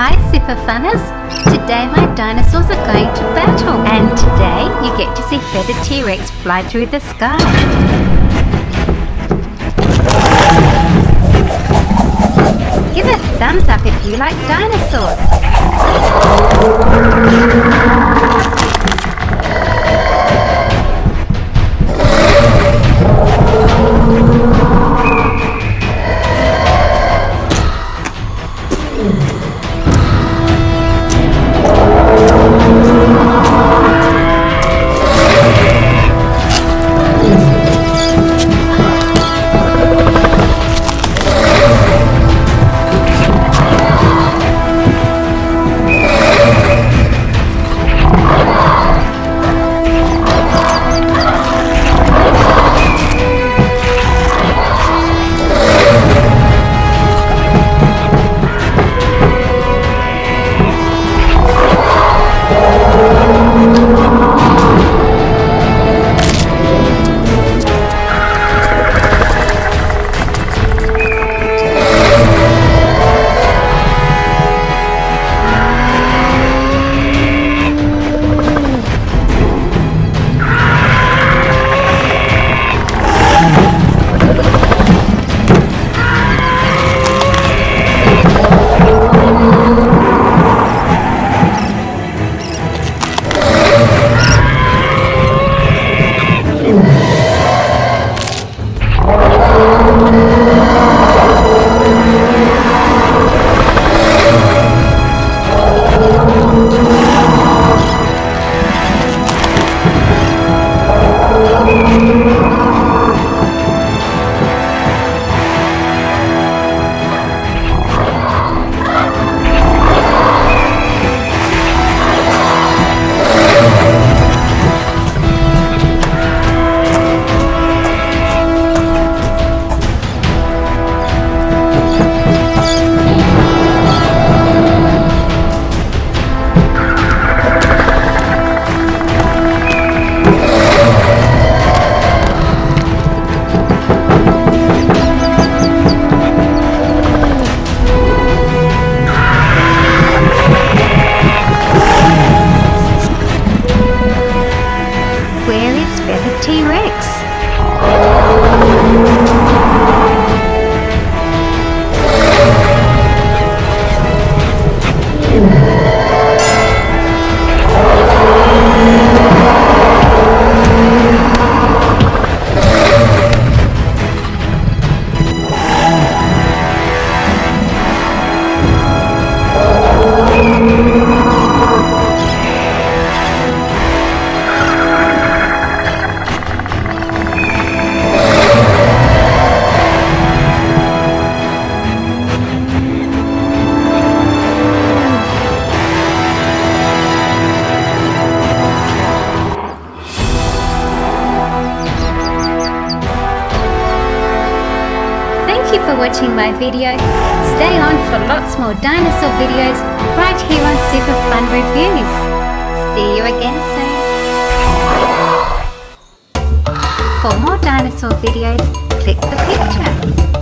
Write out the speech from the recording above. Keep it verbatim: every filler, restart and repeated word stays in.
Hi SuperFunners! Today my dinosaurs are going to battle, and today you get to see feathered T-Rex fly through the sky. Give a thumbs up if you like dinosaurs. Thank you for watching my video. Stay on for lots more dinosaur videos right here on SuperFunReviews. See you again soon. For more dinosaur videos, click the picture.